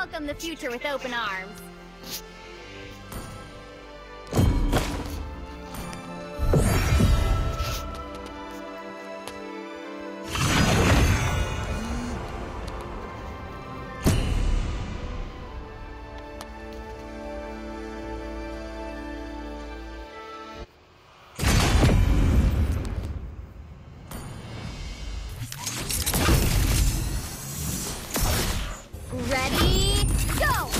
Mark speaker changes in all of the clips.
Speaker 1: welcome the future with open arms. Ready, go!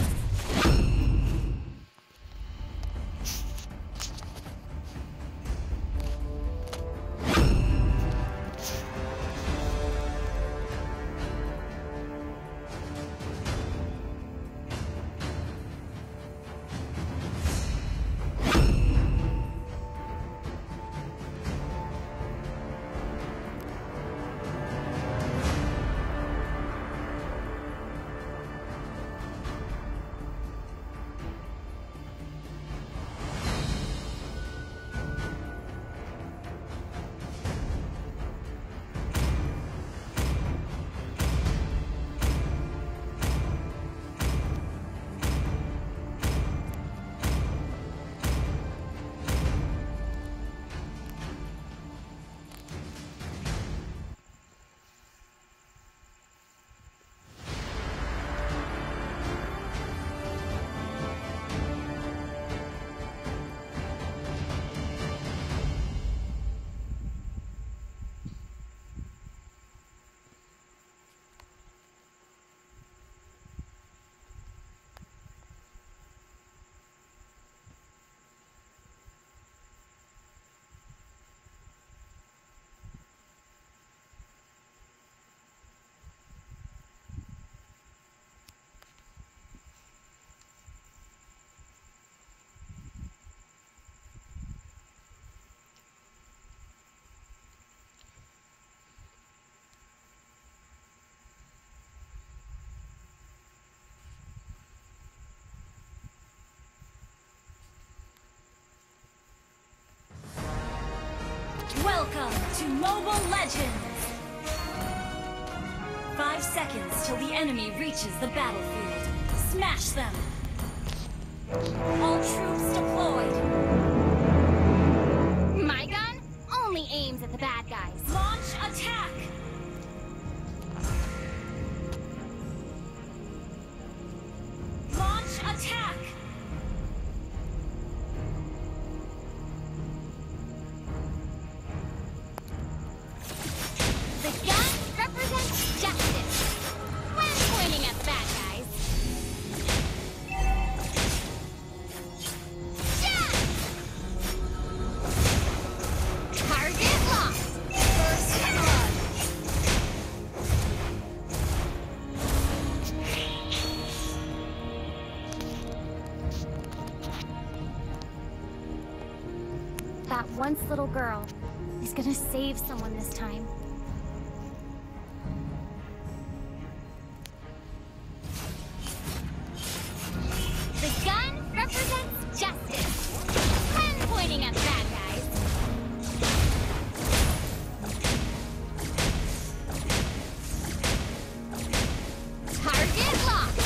Speaker 2: Welcome to Mobile Legends! 5 seconds till the enemy reaches the battlefield. Smash them! All troops deployed!
Speaker 1: My gun only aims at the bad guys.
Speaker 2: Launch attack! Launch attack!
Speaker 1: The gun represents justice when pointing at the bad guys. Yeah! Target locked. First blood. That once little girl is gonna save someone this time. The gun represents justice when pointing at the bad guys. Target locked.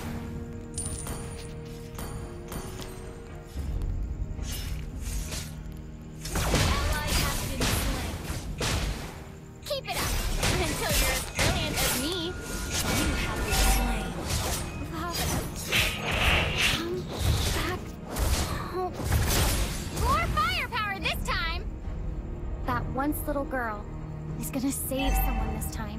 Speaker 2: Ally has been slain.
Speaker 1: Keep it up until you're as brilliant as me.
Speaker 2: You have been slain.
Speaker 1: Come back home. More firepower this time! That once little girl is gonna save someone this time.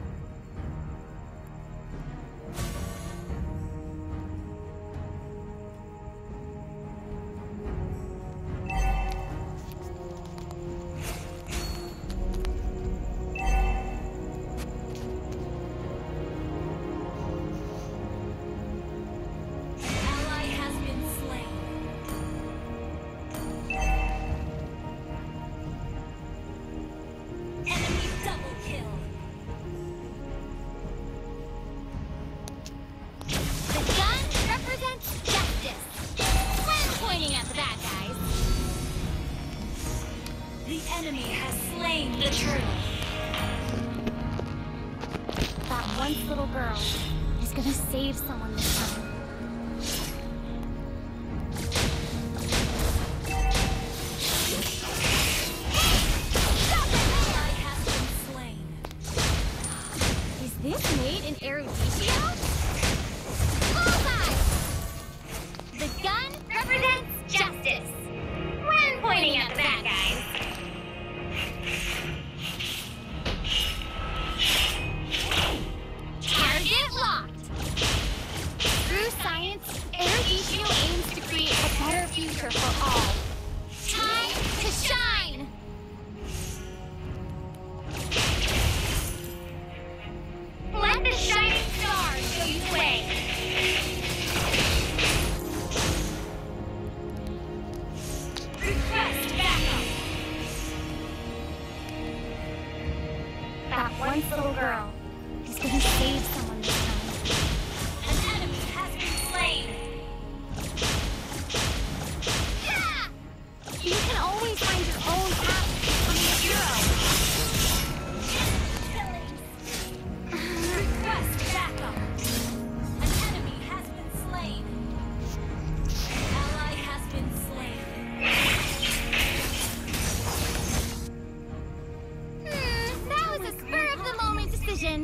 Speaker 2: Ally has been slain. Enemy double kill.
Speaker 1: The gun represents justice when pointing at the bad guys.
Speaker 2: The enemy has slain the turtle.
Speaker 1: That once little girl is He's gonna save someone this time.
Speaker 2: Ally has been slain.
Speaker 1: Is this made in Eruditio? Bullseye! The gun represents justice. When pointing at the bad guys. Target locked. Through science, Eruditio aims to create a better future for all. Time to shine! Let the shining stars show you the way.
Speaker 2: Request backup.
Speaker 1: That once little girl is gonna save someone this time.
Speaker 2: An enemy has been slain.
Speaker 1: Yeah! You can always find your own path to becoming a hero.
Speaker 2: Request backup. An enemy has been slain. Ally has been slain.
Speaker 1: That was a spur of the moment decision.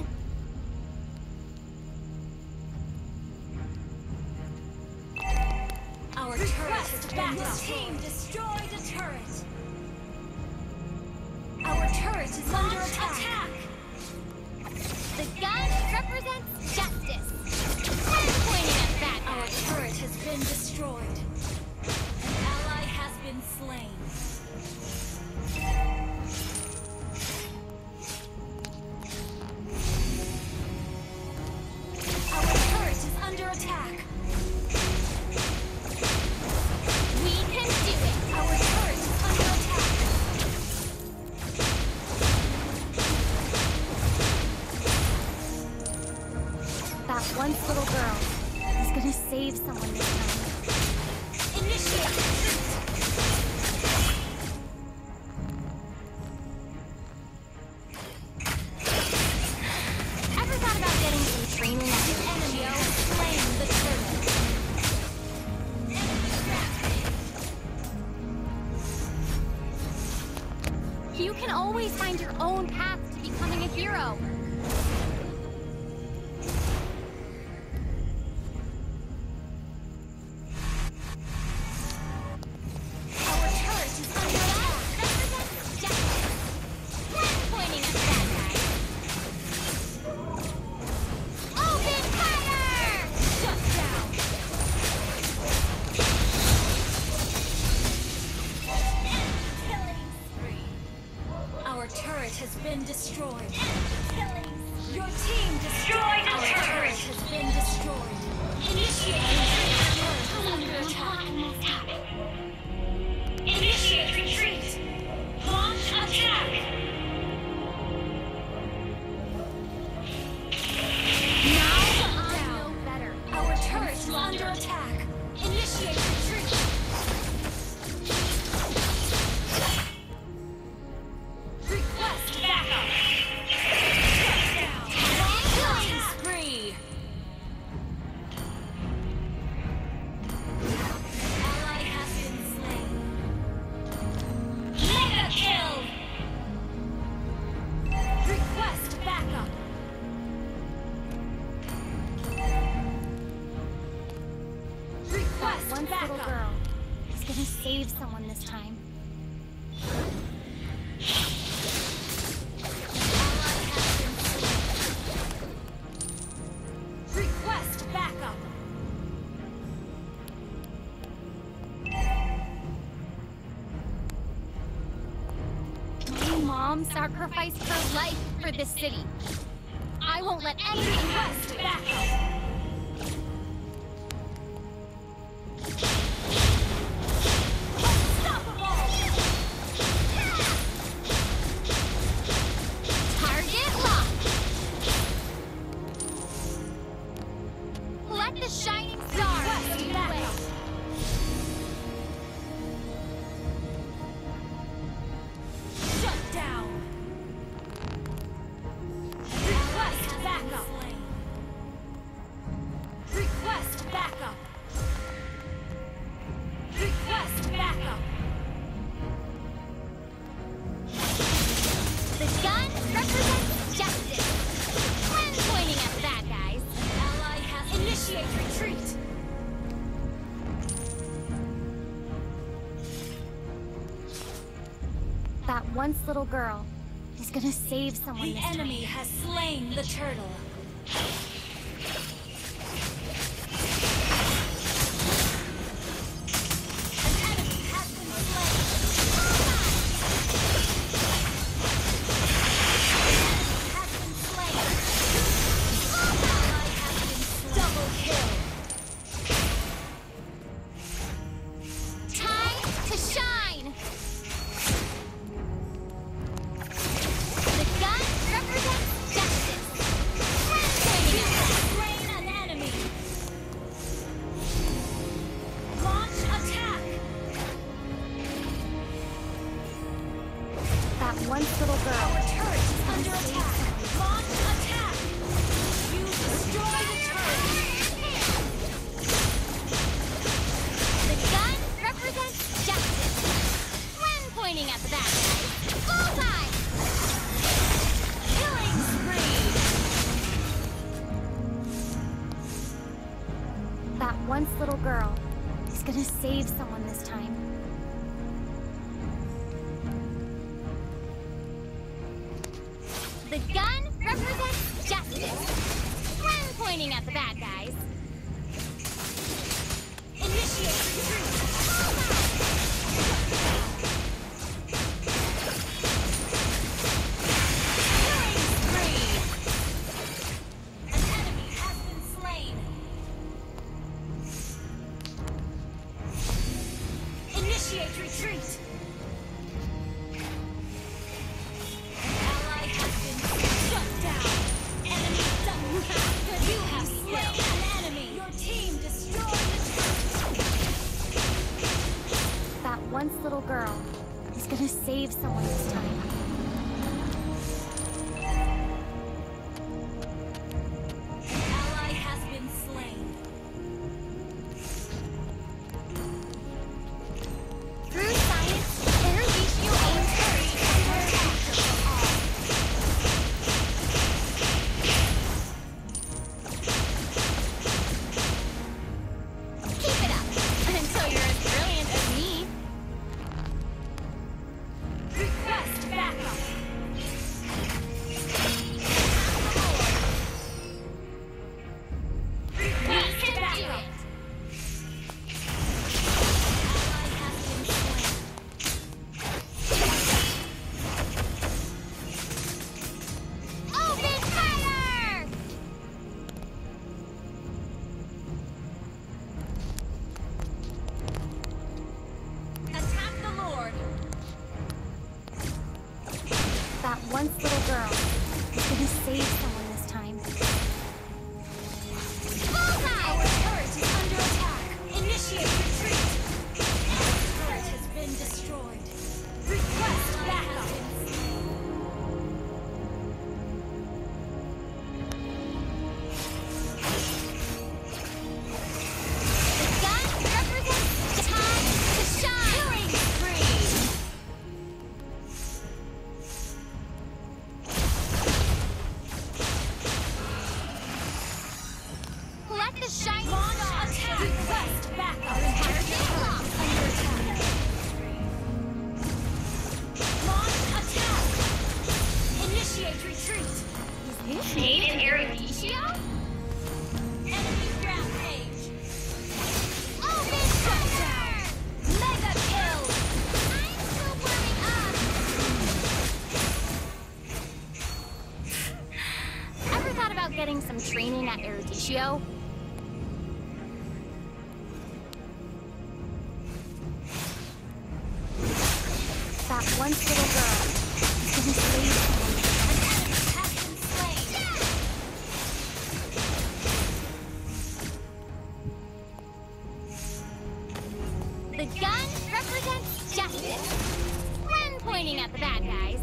Speaker 2: Our turret has been destroyed. Team destroyed a turret. Our turret is under attack.
Speaker 1: The gun represents justice. When pointing at bad
Speaker 2: Our
Speaker 1: guys.
Speaker 2: turret has been destroyed. An ally has been slain. Our turret is under attack.
Speaker 1: We can do it.
Speaker 2: Our turret is under attack.
Speaker 1: That once little girl is gonna save someone this time.
Speaker 2: Initiate retreat.
Speaker 1: Ever thought about getting some training at your
Speaker 2: Enemy
Speaker 1: NGO?
Speaker 2: has slain the turret.
Speaker 1: You can always find your own path to becoming a hero.
Speaker 2: Our turret is under attack.
Speaker 1: Represents justice. When pointing at bad guys. Open fire!
Speaker 2: Shut down. Killing spree. Our turret has been destroyed. Your team destroyed a turret. Our turret has been destroyed. Initiate retreat. Under attack. Initiate retreat. Launch attack.
Speaker 1: Now I
Speaker 2: Down.
Speaker 1: know better.
Speaker 2: Our turret is under attack. Initiate retreat. Request backup. Shut down. Killing spree. Ally has been slain. Mega kill. Request backup. Request
Speaker 1: One little
Speaker 2: backup.
Speaker 1: girl is gonna save someone this time.
Speaker 2: Ally has been slain. Request backup.
Speaker 1: My mom sacrificed her life for this city. I won't let anything happen
Speaker 2: Request
Speaker 1: to it.
Speaker 2: backup. Unstoppable.
Speaker 1: Target locked. Let the shining star
Speaker 2: Request
Speaker 1: show you the way.
Speaker 2: backup. Shut down. Request backup.
Speaker 1: The gun represents justice. When pointing at the bad guys.
Speaker 2: An ally has initiate retreat.
Speaker 1: That once little girl is gonna save someone
Speaker 2: The
Speaker 1: this time.
Speaker 2: enemy has slain the turtle. An enemy has been slain. An enemy has been slain. Ally has been slain. Double kill.
Speaker 1: Time to shine! The gun represents justice.
Speaker 2: You have slain an enemy. Launch attack.
Speaker 1: That once little girl.
Speaker 2: Our turret is under attack. Launch attack. You destroy the turret.
Speaker 1: The gun represents justice. When pointing at the bad guys. Bullseye!
Speaker 2: Killing spree.
Speaker 1: That once little girl is gonna save someone this time. The gun represents justice. When pointing at the bad guys.
Speaker 2: Initiate retreat. Killing spree. An enemy has been slain. Initiate retreat. An ally has been shut down. Enemy double kill. You have slain an enemy. Your team destroyed the turret.
Speaker 1: That once little girl is gonna save someone this time.
Speaker 2: An ally has been slain.
Speaker 1: Through science, Eruditio aims keep it up until you're as brilliant as me.
Speaker 2: Request backup.
Speaker 1: We
Speaker 2: Request
Speaker 1: can do
Speaker 2: backup.
Speaker 1: it.
Speaker 2: Ally has been slain.
Speaker 1: Open fire!
Speaker 2: Attack the Lord.
Speaker 1: That once little girl is gonna save someone this time.
Speaker 2: Our turret is under attack. Initiate retreat. Our turret has been destroyed. Request backup.
Speaker 1: The gun represents time to shine.
Speaker 2: Killing spree.
Speaker 1: Let the shine
Speaker 2: Launch
Speaker 1: star
Speaker 2: attack. Request backup.
Speaker 1: Our entire game
Speaker 2: Under attack. Launch attack. Initiate retreat.
Speaker 1: Is this made in Eruditio?
Speaker 2: Enemy rampage.
Speaker 1: Open fire!
Speaker 2: Mega kill.
Speaker 1: I'm still warming up. Ever thought about getting some training at Eruditio? That once little girl is gonna save someone.
Speaker 2: An enemy has been slain.
Speaker 1: The gun represents justice. When pointing at the bad guys.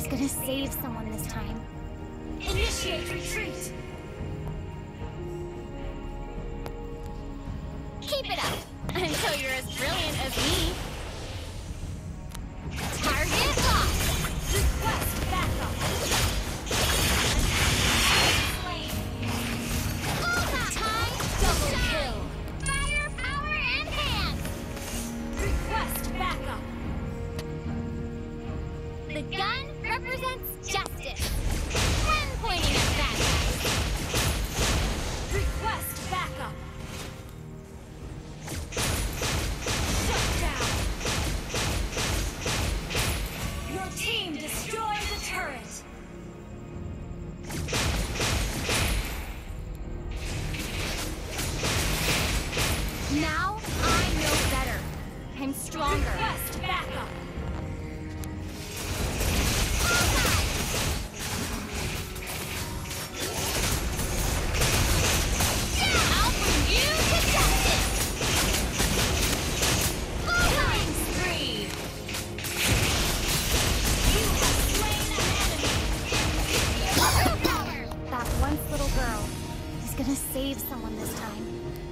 Speaker 1: He's gonna save someone this time.
Speaker 2: Initiate retreat.
Speaker 1: Keep it up until you're as brilliant as me. Target locked.
Speaker 2: Request backup.
Speaker 1: Time
Speaker 2: Double
Speaker 1: shine.
Speaker 2: kill.
Speaker 1: Firepower enhanced.
Speaker 2: Request backup.
Speaker 1: The gun represents justice. When pointing at bad guys.
Speaker 2: Request backup. Shut down. Your team destroyed the turret.
Speaker 1: Now I know better. I'm stronger.
Speaker 2: Request backup.
Speaker 1: I'll bring you to justice.
Speaker 2: Killing spree. You have slain an enemy.
Speaker 1: That once little girl is gonna save someone this time.